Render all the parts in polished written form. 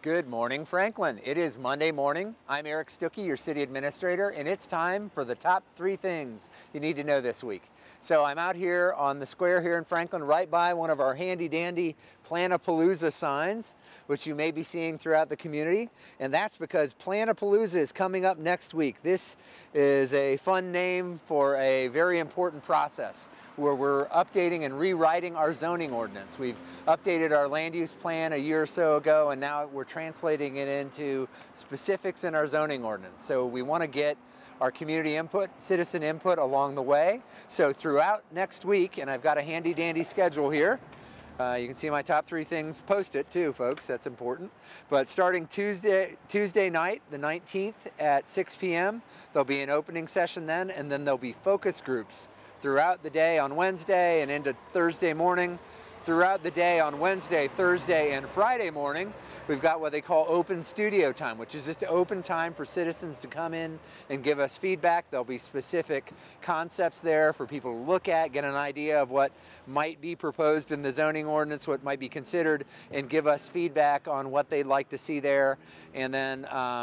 Good morning, Franklin. It is Monday morning. I'm Eric Stuckey, your city administrator, and it's time for the top 3 things you need to know this week. So I'm out here on the square here in Franklin, right by one of our handy dandy Planapalooza signs, which you may be seeing throughout the community. And that's because Planapalooza is coming up next week. This is a fun name for a very important process where we're updating and rewriting our zoning ordinance. We've updated our land use plan a year or so ago, and now we're translating it into specifics in our zoning ordinance. So we want to get our community input, citizen input along the way. So throughout next week, and I've got a handy dandy schedule here. You can see my top 3 things posted too, folks. That's important. But starting Tuesday night, the 19th at 6 p.m., there'll be an opening session then, and then there'll be focus groups throughout the day on Wednesday and into Thursday morning. Throughout the day on Wednesday, Thursday, and Friday morning, we've got what they call open studio time, which is just open time for citizens to come in and give us feedback. There'll be specific concepts there for people to look at, get an idea of what might be proposed in the zoning ordinance, what might be considered, and give us feedback on what they'd like to see there. And then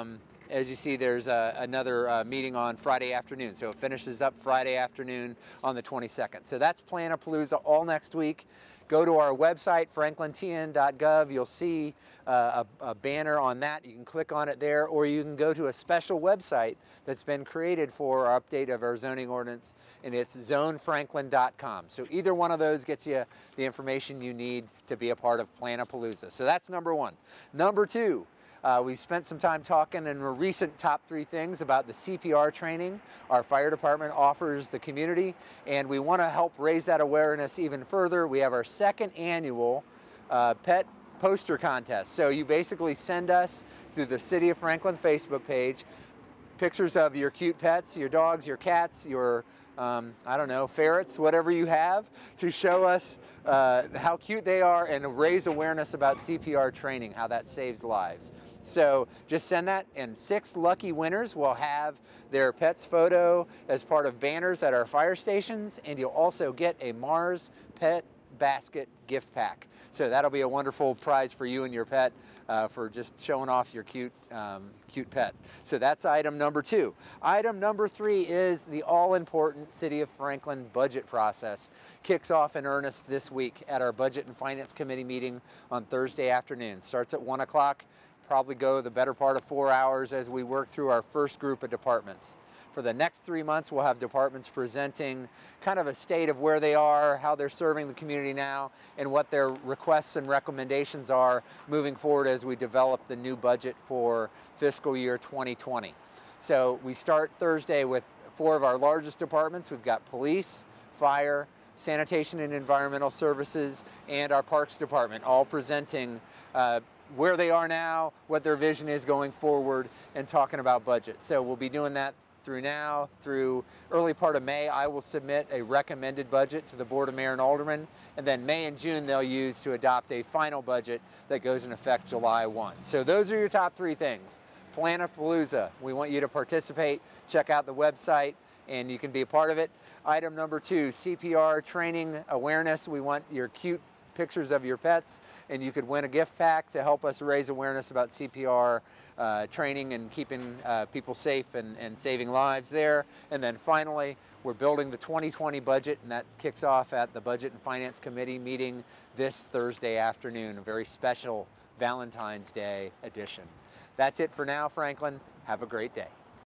as you see, there's another meeting on Friday afternoon. So it finishes up Friday afternoon on the 22nd. So that's Planapalooza all next week. Go to our website, franklintn.gov. You'll see a banner on that. You can click on it there, or you can go to a special website that's been created for our update of our zoning ordinance, and it's zonefranklin.com. So either one of those gets you the information you need to be a part of Planapalooza. So that's number 1. Number 2. We spent some time talking in recent top 3 things about the CPR training our fire department offers the community, and we want to help raise that awareness even further. We have our 2nd annual pet poster contest. So you basically send us through the City of Franklin Facebook page pictures of your cute pets, your dogs, your cats, your I don't know, ferrets, whatever you have, to show us how cute they are and raise awareness about CPR training, how that saves lives. So just send that, and 6 lucky winners will have their pet's photo as part of banners at our fire stations, and you'll also get a Mars Pet Basket gift pack. So that'll be a wonderful prize for you and your pet for just showing off your cute pet. So that's item number 2. Item number 3 is the all-important City of Franklin budget process. Kicks off in earnest this week at our Budget and Finance Committee meeting on Thursday afternoon. Starts at 1 o'clock. Probably go the better part of 4 hours as we work through our first group of departments. For the next 3 months, we'll have departments presenting kind of a state of where they are, how they're serving the community now, and what their requests and recommendations are moving forward as we develop the new budget for fiscal year 2020. So we start Thursday with 4 of our largest departments. We've got police, fire, sanitation and environmental services, and our parks department, all presenting where they are now, what their vision is going forward, and talking about budget. So we'll be doing that through early part of May. I will submit a recommended budget to the Board of Mayor and Aldermen, and then May and June they'll use to adopt a final budget that goes in effect July 1. So those are your top 3 things. Planapalooza, we want you to participate. Check out the website and you can be a part of it. Item number 2, CPR training awareness. We want your cute pictures of your pets, and you could win a gift pack to help us raise awareness about CPR training and keeping people safe and saving lives there. And then finally, we're building the 2020 budget, and that kicks off at the Budget and Finance Committee meeting this Thursday afternoon, a very special Valentine's Day edition. That's it for now, Franklin. Have a great day.